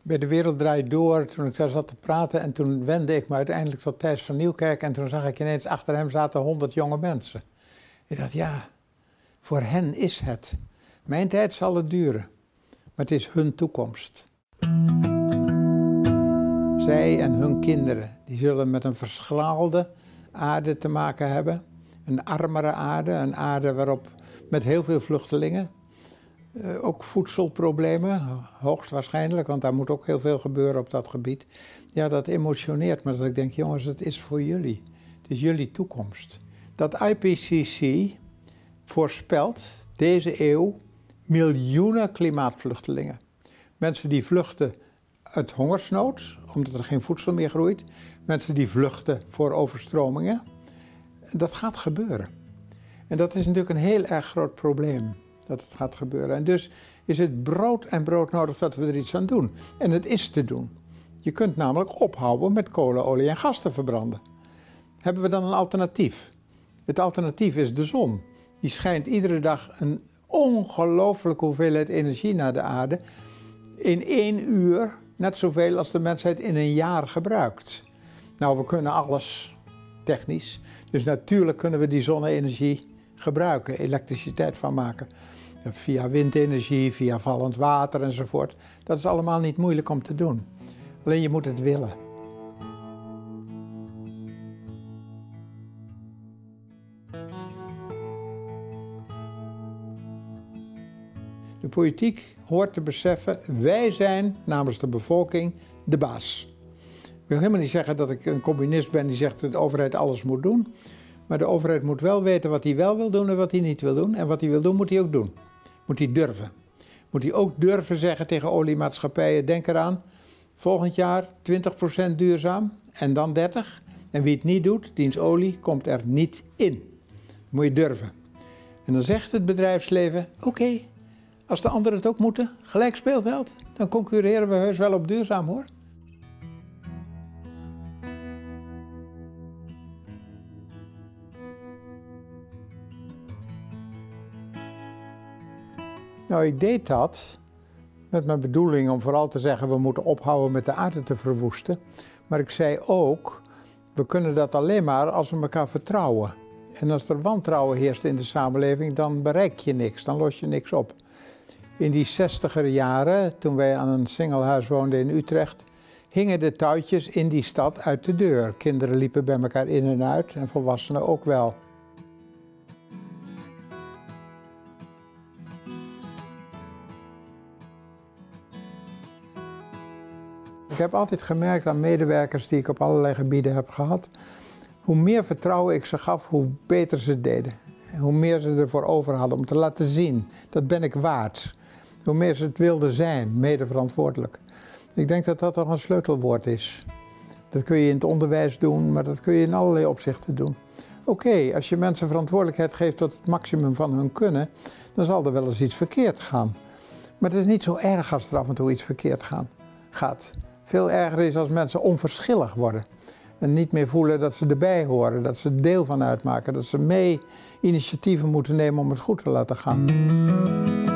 Bij De Wereld Draait Door, toen ik daar zat te praten en toen wendde ik me uiteindelijk tot Thijs van Nieuwkerk en toen zag ik ineens achter hem zaten 100 jonge mensen. Ik dacht, ja, voor hen is het. Mijn tijd zal het duren, maar het is hun toekomst. Zij en hun kinderen, die zullen met een verschraalde aarde te maken hebben. Een armere aarde, een aarde waarop met heel veel vluchtelingen. Ook voedselproblemen, hoogstwaarschijnlijk, want daar moet ook heel veel gebeuren op dat gebied. Ja, dat emotioneert me, dat ik denk, jongens, het is voor jullie. Het is jullie toekomst. Dat IPCC voorspelt deze eeuw miljoenen klimaatvluchtelingen. Mensen die vluchten uit hongersnood, omdat er geen voedsel meer groeit. Mensen die vluchten voor overstromingen. Dat gaat gebeuren. En dat is natuurlijk een heel erg groot probleem, dat het gaat gebeuren. En dus is het brood en brood nodig dat we er iets aan doen. En het is te doen. Je kunt namelijk ophouden met kolen, olie en gas te verbranden. Hebben we dan een alternatief? Het alternatief is de zon. Die schijnt iedere dag een ongelooflijke hoeveelheid energie naar de aarde. In 1 uur net zoveel als de mensheid in een jaar gebruikt. Nou, we kunnen alles technisch. Dus natuurlijk kunnen we die zonne-energie gebruiken, elektriciteit van maken. Via windenergie, via vallend water enzovoort. Dat is allemaal niet moeilijk om te doen. Alleen je moet het willen. De politiek hoort te beseffen, wij zijn namens de bevolking de baas. Ik wil helemaal niet zeggen dat ik een communist ben die zegt dat de overheid alles moet doen. Maar de overheid moet wel weten wat hij wel wil doen en wat hij niet wil doen. En wat hij wil doen, moet hij ook doen. Moet hij durven. Moet hij ook durven zeggen tegen oliemaatschappijen, denk eraan, volgend jaar 20% duurzaam en dan 30%. En wie het niet doet, diens olie komt er niet in. Dat moet je durven. En dan zegt het bedrijfsleven, oké, als de anderen het ook moeten, gelijk speelveld, dan concurreren we heus wel op duurzaam hoor. Nou, ik deed dat met mijn bedoeling om vooral te zeggen, we moeten ophouden met de aarde te verwoesten. Maar ik zei ook, we kunnen dat alleen maar als we elkaar vertrouwen. En als er wantrouwen heerst in de samenleving, dan bereik je niks, dan los je niks op. In die 60er jaren, toen wij aan een singlehuis woonden in Utrecht, hingen de touwtjes in die stad uit de deur. Kinderen liepen bij elkaar in en uit en volwassenen ook wel. Ik heb altijd gemerkt aan medewerkers die ik op allerlei gebieden heb gehad, hoe meer vertrouwen ik ze gaf, hoe beter ze het deden. En hoe meer ze ervoor over hadden om te laten zien, dat ben ik waard. Hoe meer ze het wilden zijn, mede verantwoordelijk. Ik denk dat dat toch een sleutelwoord is. Dat kun je in het onderwijs doen, maar dat kun je in allerlei opzichten doen. Oké, als je mensen verantwoordelijkheid geeft tot het maximum van hun kunnen, dan zal er wel eens iets verkeerd gaan. Maar het is niet zo erg als er af en toe iets verkeerd gaat. Veel erger is als mensen onverschillig worden. En niet meer voelen dat ze erbij horen, dat ze er deel van uitmaken. Dat ze mee initiatieven moeten nemen om het goed te laten gaan.